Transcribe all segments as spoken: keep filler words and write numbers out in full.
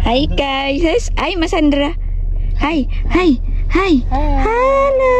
Hai guys, hai Mas Andra. Hai, hai, hai. Halo.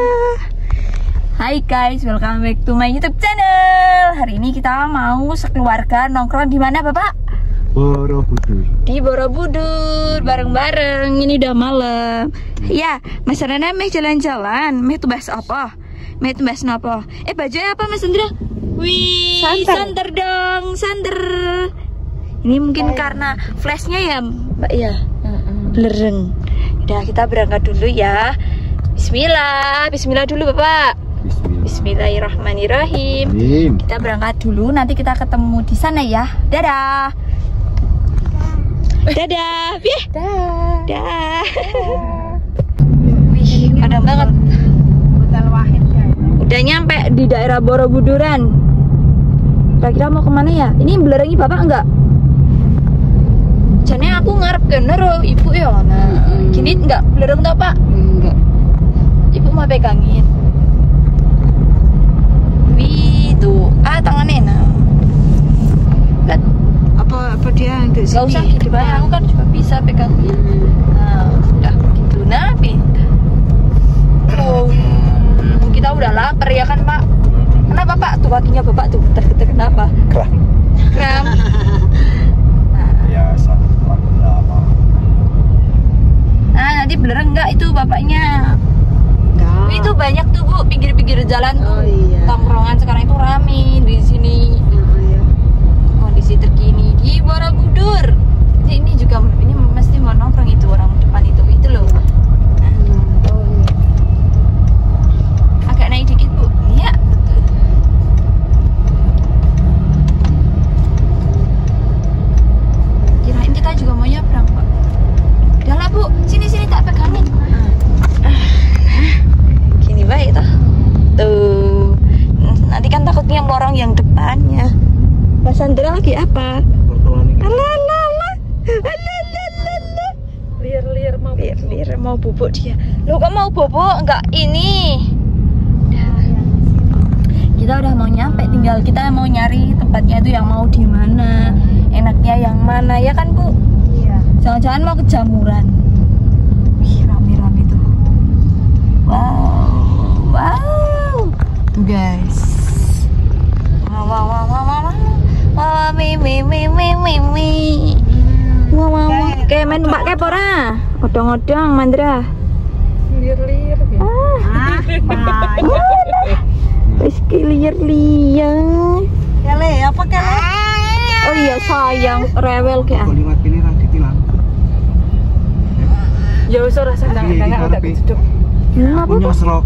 Hai guys, welcome back to my YouTube channel. Hari ini kita mau sekeluarga nongkrong di mana, Bapak? Borobudur. Di Borobudur, bareng-bareng. Ini udah malam. Ya, Mas Rana meh jalan-jalan. Meh tuh bahas apa? Meh tuh bahas apa? Eh, bajunya apa, Mas Andra? Wih, santer, santer dong, santer. Ini mungkin oh, karena flashnya ya, Mbak ya. Mm-mm. Belereng. Udah, kita berangkat dulu ya. Bismillah, Bismillah dulu Bapak. Bismillah. Bismillahirrahmanirrahim. Amin. Kita berangkat dulu, nanti kita ketemu di sana ya. Dadah. Dadah. Dadah. Dadah. Dadah. Wih, padat banget. Udah nyampe di daerah Borobuduran. Kira-kira mau kemana ya? Ini belerengi Bapak enggak? Jane aku ngarep kena ibu ya. Nah, mm-hmm. Gini enggak belereng toh Pak? Enggak. Ibu mau pegangin. Wih, tuh. Ah, tangannya nah. Lihat. Apa apa dia untuk sini? Gak usah gitu, Pak. Aku kan juga bisa pegangin. Nah, udah gitu. Nah, pindah. Oh, kita udah lapar ya kan, Pak? Kenapa, Pak? Tuh kakinya Bapak tuh getar-getar kenapa? Kram. Kram. Biasa. Nah, nanti belereng enggak itu bapaknya? Enggak. Itu banyak tuh Bu, pinggir-pinggir jalan tuh. Oh, iya. Tongkrongan sekarang itu rame di sini. Oh, iya. Kondisi terkini di Borobudur. Jadi ini juga ini mesti mau nongkrong itu orang depan itu itu loh. Nah, Oh, iya. agak naik dikit Bu. Iya, betul. Kirain kita juga mau nyebrang Pak. Udah lah Bu, sini sini tak pegangin. Nah, gini baik toh. Tuh. Nanti kan takutnya lorong yang depannya. Mas Andra lagi apa? Alalala. Alalala. Lir-lir mau Lir-lir mau bubuk dia. Loh kok mau bubuk? Enggak ini. Kita udah mau nyampe, tinggal kita mau nyari tempatnya itu yang mau di mana, enaknya yang mana ya kan Bu? Iya. Jangan-jangan mau ke Jamuran. Wih, rame-rame tuh. Wow, wow. Tuh guys. Wow, wow, wow, wow, wow. Wow, mi, mi, mi, mi, mi, mi. Wow, wow, wow. Kayak main mbak kayak pora. Odong-odong, Mandra. Lir-lir. Ah, Ah, Rizky liar-liar. Kele, apa kele? Oh iya sayang, rewel kayak. Kok liwat kene ra ditilang. Ya wis ora sandang-sandang udah keduduk. Hmm, apa Punya Pak? serok.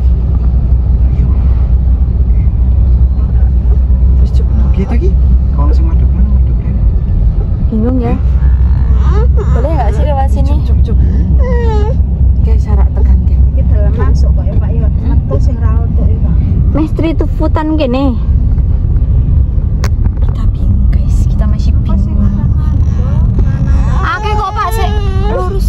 Terus coba. Gitu ki. Kalau sing madhep mana madhep kene. Bingung ya. Boleh nggak sih lewat sini? Cup cup. Kayak syarat tekan ke. Iki dalam masuk kok ya Pak ya. Metu sing ra untuk ya Pak. Meh street foodan gini. Kita bingung guys, kita masih bingung. Oke kok Pak sih lurus.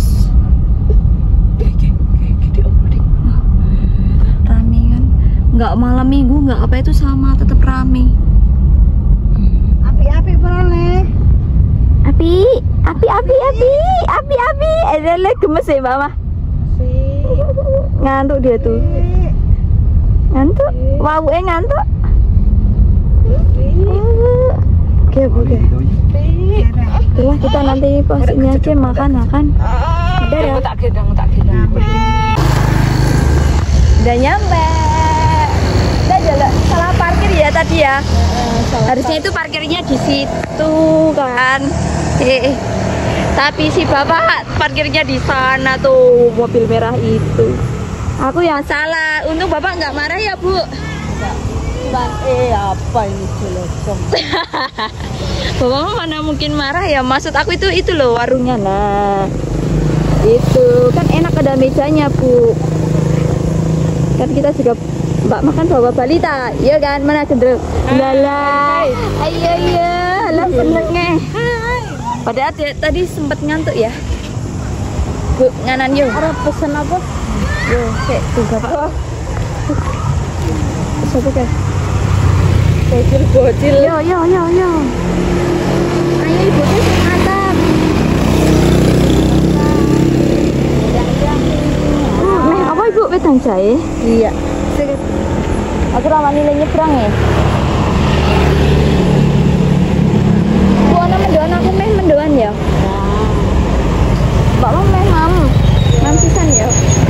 Rame kan? Nggak malam minggu, nggak apa itu sama, tetap rame. Api-api boleh. Api, api, api, api, api, api. Ada lagi gemes ya Mama. Ngantuk dia tuh. Ngantuk? Wow, eh ngantuk? Oke, oke. Itulah kita nanti pas ini aja makan-makan. Udah ya. Tak gedang, tak gedang. Udah nyampe. Udah jalan salah parkir ya tadi ya. Harusnya itu parkirnya di situ kan. Eh, tapi si bapak parkirnya di sana tuh, mobil merah itu. Aku yang salah. Untung bapak nggak marah ya Bu. Mbak, eh apa ini jelosong? Bapak mana mungkin marah ya. Maksud aku itu itu loh warungnya. Nah, itu kan enak ada mejanya Bu. Kan kita juga mbak makan bawa balita, iya kan? Mana cenderung? Lala, ayo ayo, lah senengnya. Padahal tadi sempat ngantuk ya. Bu, nganan yuk. Arab pesen apa? Yo, kayak tuh bapak. Siapa kan? Bocil-bocil. Yo yo yo yo. Ayo ibu sih mantap. nang jae. Iya. Aku ramai nilai nyebrang ya. Buana mendoan aku meh mendoan ya. Mbak mau meh mam, mam pisan ya.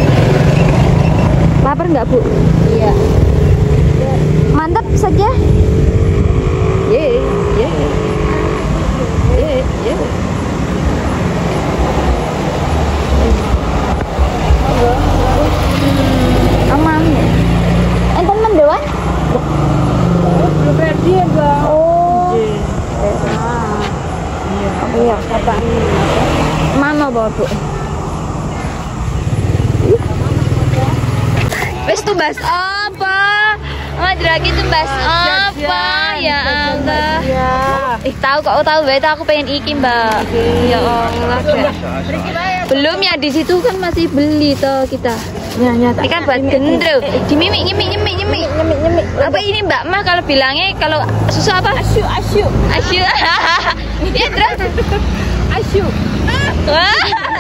Lapar nggak bu? Iya. Mantap saja. Ye, ye, ye, ye. Aman. Enten mendoan? Belum ready ya, Bang. Oh. Iya. Oh iya, kata. Mana bawa bu? Wes tuh bahas apa? Oh, lagi tuh bahas apa? Ya Allah. Ih tahu kok tahu bae aku pengen iki mbak. Ya Allah. Belum ya di situ kan masih beli toh kita. Nyanya Ini kan buat gendro. Dimimik nyemik nyemik nyemik. nyemik nyemik. Apa ini mbak mah kalau bilangnya kalau susu apa? Asyu asyu. Asyu. Ya terus. Asyu. Wah.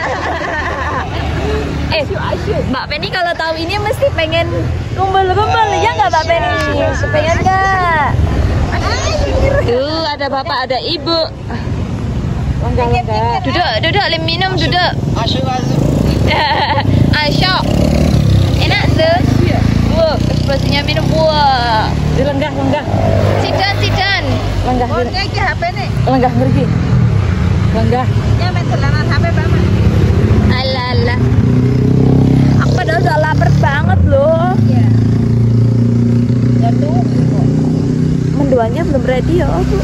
Eh, Mbak Penny kalau tahu ini mesti pengen kumpul-kumpul ya nggak Mbak Penny? Pengen nggak? Tuh ada bapak ada ibu. Langga langga. Duduk duduk lim minum duduk. Asyik asyik. Asyik. Enak tuh. Wow, ekspresinya minum wah. Lenggah lenggah. Sidan sidan. Lenggah. Oh, ini H P nih. Lenggah ngerti. Lenggah. Ya main dolanan H P Mama. Alah alah. Aku padahal udah lapar banget loh. Iya. Ya tuh. Mendoannya belum ready ya, Bu.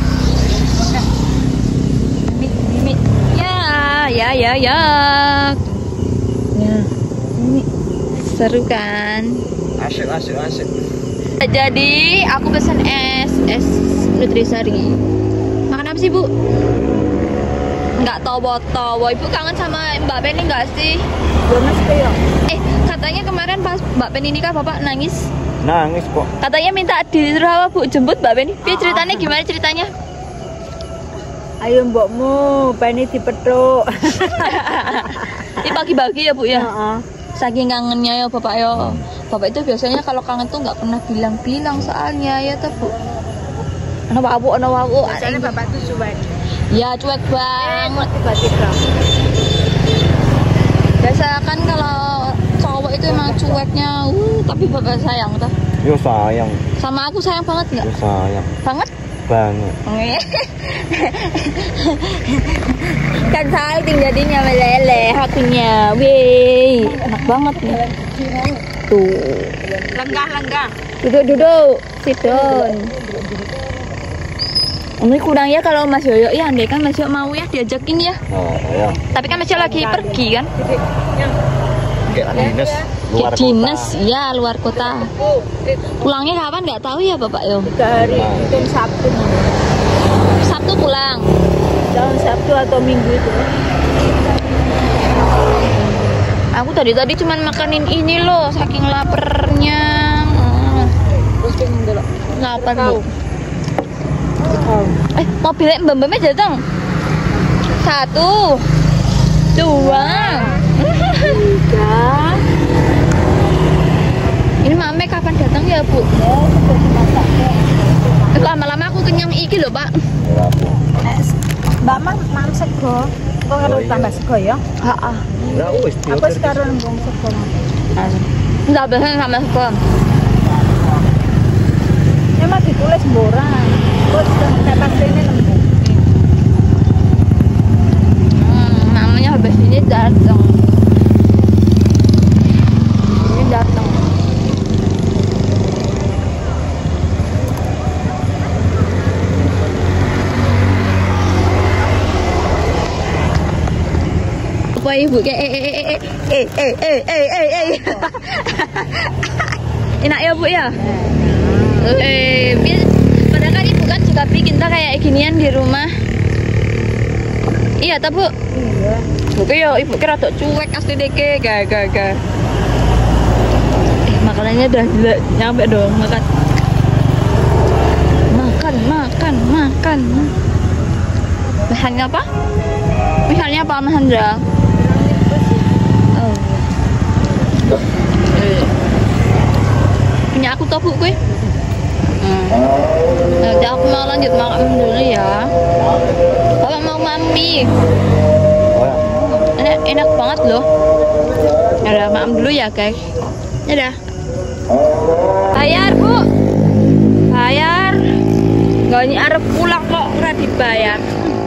Mimik mimik. Ya, ya ya ya. Ya. Ini seru kan? Asyik asyik asyik. Jadi aku pesan es es Nutrisari. Makan apa sih Bu? Nggak tahu-tahu. Ibu kangen sama Mbak Penny nggak sih? Belum masuk ya. Eh katanya kemarin pas Mbak Penny nikah Bapak nangis. Nangis kok. Katanya minta disuruh apa Bu jemput Mbak Penny. Dia ceritanya gimana ceritanya? Ayo mbokmu, Penny dipethuk. Dibagi-bagi ya Bu ya. Heeh. Saking kangennya ya Bapak ya. Bapak itu biasanya kalau kangen tuh nggak pernah bilang-bilang soalnya ya tuh Bu. Ana wawu, ana wawu. Biasanya bapak tuh cuek. Ya cuek banget. Tiba-tiba. Biasa kan kalau cowok itu emang cueknya, uh, tapi bapak sayang tuh. Yo sayang. Sama aku sayang banget nggak? Yo sayang. Banget? Banget. Kan salting jadinya meleleh hatinya. Wih, enak banget nih. Tuh. Lenggah-lenggah. Duduk-duduk, sit down. Ini kurang ya kalau Mas Yoyo ya, andai kan Mas Yoyo mau ya diajakin ya. Oh ya. Tapi kan Mas Yoyo lagi pergi kan? Kayak dinas luar Kayak kota. dinas, ya luar kota. Pulangnya kapan nggak tahu ya Bapak Yo. Tiga hari itu Sabtu. Sabtu pulang. Jangan Sabtu atau Minggu itu. Aku tadi tadi cuman makanin ini loh, saking lapernya. Lapar Bu. Eh, mobilnya mbak-mbaknya datang. Satu, dua, Tiga. ini mame kapan datang ya Bu? Ya, seperti masak. Eh, lama-lama aku kenyang iki loh Pak. Mbak Mang, mam sego. Kok harus tambah sego ya? Ah, Ya wis Aku sekarang nembung sego. nggak biasa sama sekali. Memang ditulis murah. Kok saya pasti ini nembung. Hmm, namanya habis ini datang. Ini datang. Apa ibu kayak eh eh eh eh eh eh eh eh eh eh enak ya Bu ya? Eh, padahal kan ibu kan juga bikin tak kayak ginian di rumah. Iya, tak Bu? Iya. Oke ya, ibu kira tuh cuek asli deke, gak gak gak. Eh, makanannya udah gila, nyampe dong makan. Makan, makan, makan. Bahannya apa? Misalnya apa Mas Hendra? Oh. Eh. punya aku toh bu gue. Nah, jadi aku mau lanjut makan dulu ya. Kalau mau mami, enak, enak banget loh. Ada makan dulu ya guys. Dadah. Bayar bu, bayar. Gak ini arep pulang kok nggak dibayar.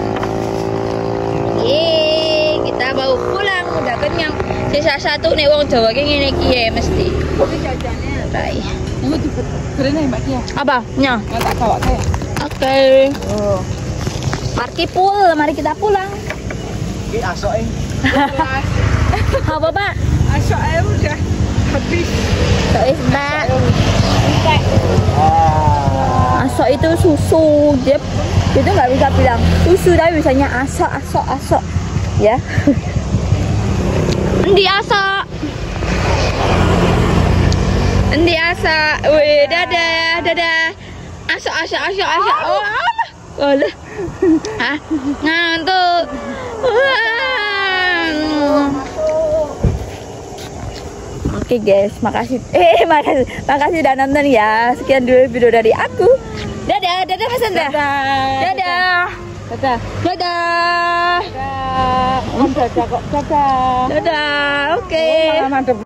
Yeay, kita mau pulang udah kenyang. Sisa satu nih wong Jawa kayak gini kie mesti. Tapi jajannya. Rai. Ini keren ya Mbak Kia. Apa? Nya. Nggak tak bawa saya. Oke. Oh. Parkir pul, mari kita pulang. Ini asok eh. Apa pak? Asok saya udah habis. Sois mbak. Ah. Asok itu susu, Jep. Itu nggak bisa bilang susu, tapi bisanya asok, asok, asok. Ya. Endi asok. Endi asok. Wih, dadah, dadah. Asok, asok, asok, asok. Oh, alah. Alah. Hah? Ngantuk. Wah. Oke guys, makasih. Eh, makasih. Makasih udah nonton ya. Sekian dulu video dari aku. Dadah, dadah Mas Andra. Dadah. Dadah. Dadah. Dadah. Dadah. Om dadah kok. Dadah. Dadah. Oke. Malah madep.